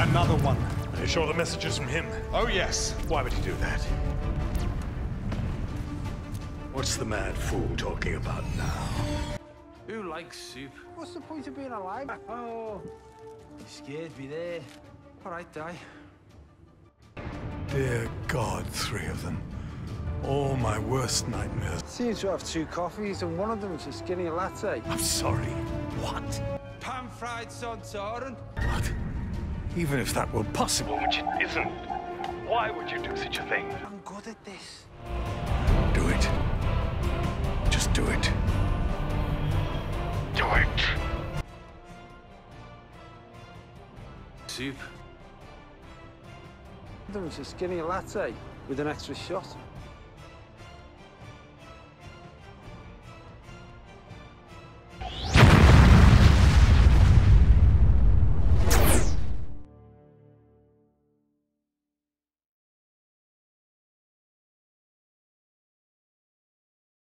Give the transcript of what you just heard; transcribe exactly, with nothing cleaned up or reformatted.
Another one. Are you sure the message is from him? Oh, yes. Why would he do that? What's the mad fool talking about now? Who likes soup? What's the point of being alive? Oh, you scared me there. All right, die. Dear God, three of them. All my worst nightmares. Seems to have two coffees and one of them is a skinny latte. I'm sorry. What? Pan-fried Santorin. What? Even if that were possible, which it isn't, why would you do such a thing? I'm good at this. Do it. Just do it. Do it. Soup. One of them is a skinny latte with an extra shot.